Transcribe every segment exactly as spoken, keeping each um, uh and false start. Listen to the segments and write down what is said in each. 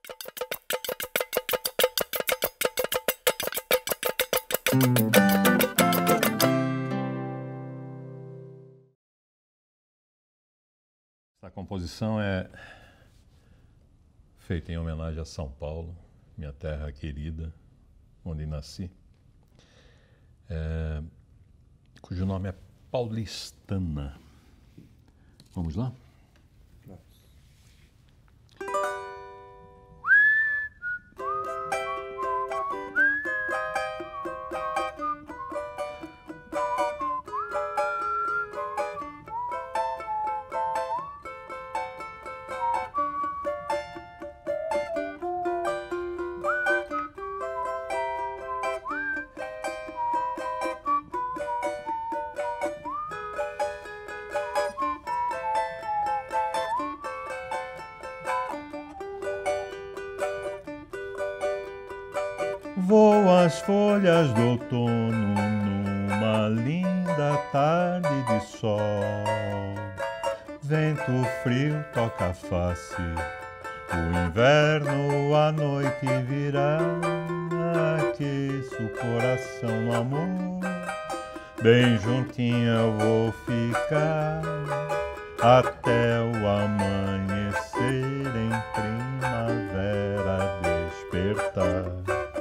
Essa composição é feita em homenagem a São Paulo, minha terra querida, onde nasci, é, cujo nome é Paulistana. Vamos lá? Voam as folhas do outono numa linda tarde de sol. Vento frio toca a face, o inverno à noite virá. Aqueço o coração no amor, bem juntinho eu vou ficar até o amanhecer, em primavera despertar.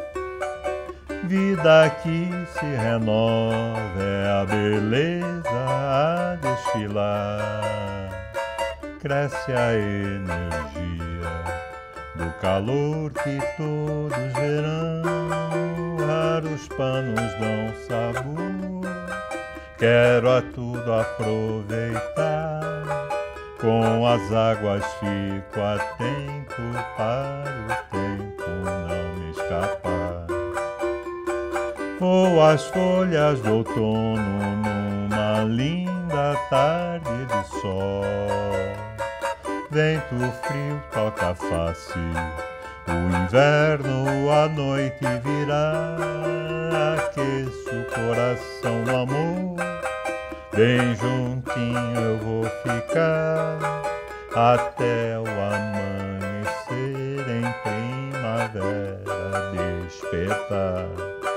Vida que se renova, é a beleza a desfilar. Cresce a energia do calor que todos verão. Raros panos dão sabor, quero a tudo aproveitar. Com as águas fico atento para o tempo não me escapar. Voam as folhas do outono numa linda tarde de sol. Vento frio toca a face, o inverno à noite virá. Aqueço o coração no amor, bem juntinho eu vou ficar até o amanhecer, em primavera despertar.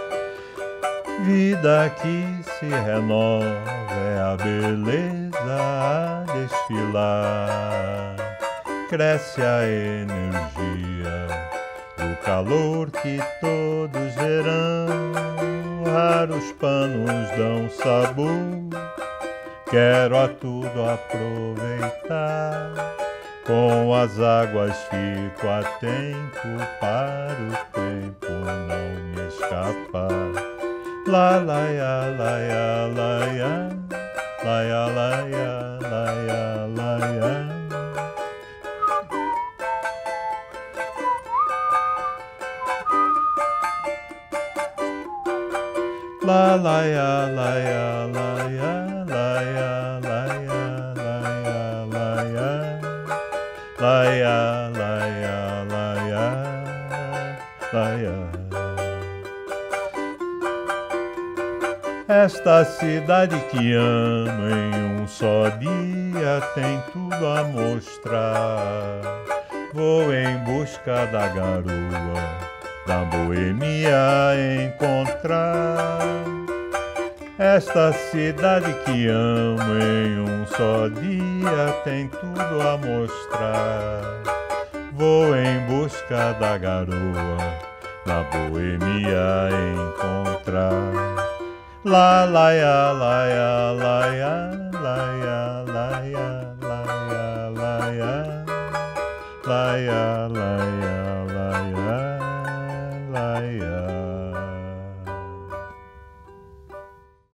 Vida que se renova, é a beleza a desfilar. Cresce a energia do calor que todos verão. Raros panos dão sabor, quero a tudo aproveitar. Com as águas fico atento para o tempo não me escapar. La la ya la ya la ya, la ya la ya la ya la ya. La la ya la ya la ya la ya la ya la ya la ya, la ya la ya la ya la ya. Esta cidade que amo em um só dia tem tudo a mostrar. Vou em busca da garoa, da boemia encontrar. Esta cidade que amo em um só dia tem tudo a mostrar. Vou em busca da garoa, da boemia encontrar. La la ya la ya la ya la ya la ya la ya la ya la ya.